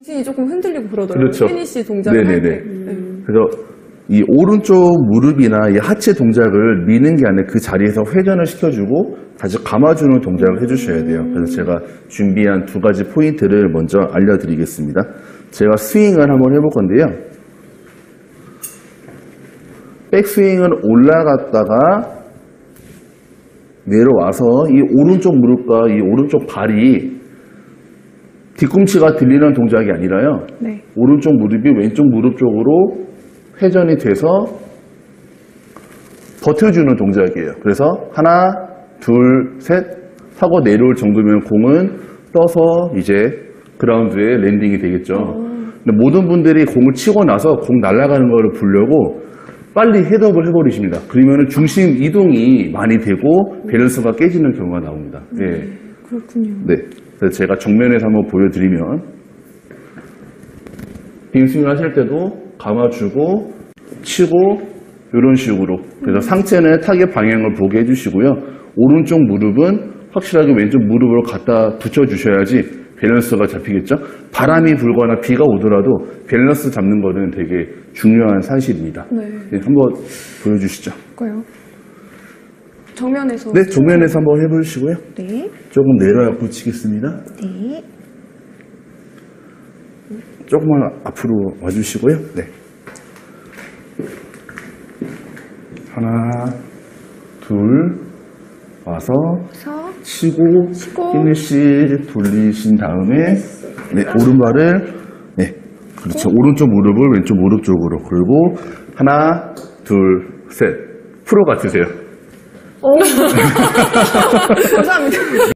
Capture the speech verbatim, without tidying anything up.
정신이 조금 흔들리고 그러더라고요. 그렇죠. 피니시 동작을 할 때. 네. 그래서 이 오른쪽 무릎이나 이 하체 동작을 미는 게 아니라 그 자리에서 회전을 시켜주고 다시 감아주는 동작을 해주셔야 돼요. 그래서 제가 준비한 두 가지 포인트를 먼저 알려드리겠습니다. 제가 스윙을 한번 해볼 건데요. 백스윙은 올라갔다가 내려와서 이 오른쪽 무릎과 이 오른쪽 발이 뒤꿈치가 들리는 동작이 아니라요. 네. 오른쪽 무릎이 왼쪽 무릎 쪽으로 회전이 돼서 버텨주는 동작이에요. 그래서 하나, 둘, 셋 하고 내려올 정도면 공은 떠서 이제 그라운드에 랜딩이 되겠죠. 근데 모든 분들이 공을 치고 나서 공 날아가는 거를 보려고 빨리 헤드업을 해버리십니다. 그러면 중심 이동이 많이 되고 밸런스가 깨지는 경우가 나옵니다. 네. 네. 그렇군요. 네. 그래서 제가 정면에서 한번 보여드리면 빈스윙 하실 때도 감아주고 치고 이런 식으로 그래서 상체는 타겟 방향을 보게 해주시고요. 오른쪽 무릎은 확실하게 왼쪽 무릎으로 갖다 붙여주셔야지 밸런스가 잡히겠죠. 바람이 불거나 비가 오더라도 밸런스 잡는 거는 되게 중요한 사실입니다. 네. 네, 한번 보여주시죠. 볼까요? 정면에서. 네, 정면에서 한번 해보시고요. 네. 조금 내려야 붙이겠습니다. 네. 조금만 앞으로 와주시고요. 네. 하나, 둘, 와서 서. 치고, 치고. 피니시 돌리신 다음에, 네, 오른발을, 네, 그렇죠. 오른쪽 무릎을 왼쪽 무릎 쪽으로 걸고, 하나, 둘, 셋. 프로 같으세요. 오. 감사합니다.